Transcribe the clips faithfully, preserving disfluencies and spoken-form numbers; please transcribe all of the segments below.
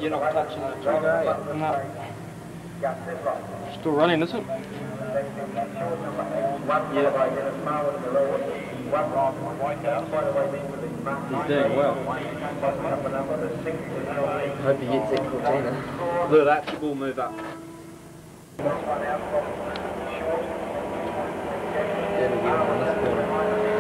You're not touching the trigger, are you? No. Still running, is it? Yeah. He's doing well. Hope he gets that Cortina. Look at that ball move up. Then we get him on this corner.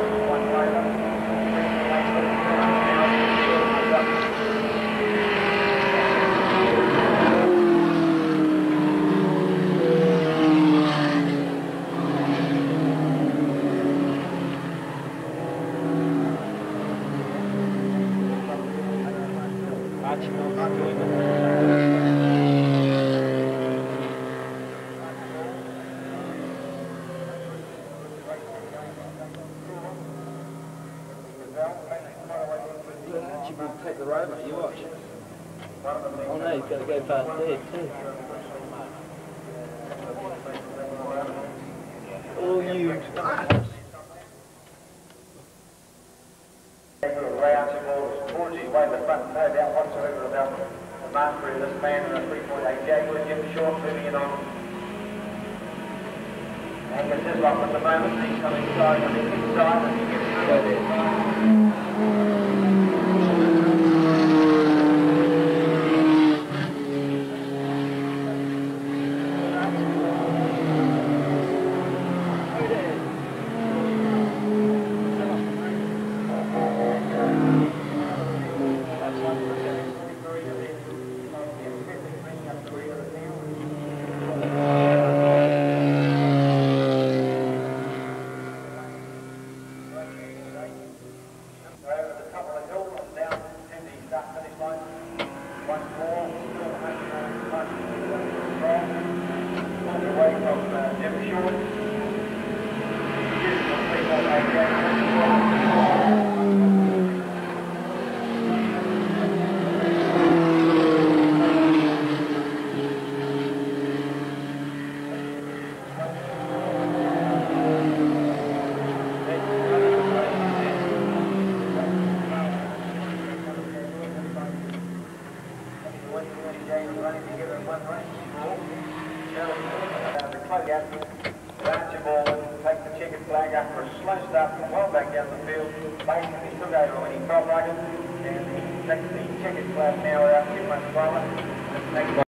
Archibald take the rover, you watch. Oh no, he's got to go past there too. Oh, you bastards. Archibald is forging away the front, no doubt whatsoever about the mastery of this man in a three point eight Jaguar. Jim Short moving it on. Angus Hislop at the moment, he's coming inside on the inside and he gets through there. Archibald takes the checkered flag after a slow start from well back down the field. Basically took over when he felt like it, and he takes the checkered flag now out two months slower.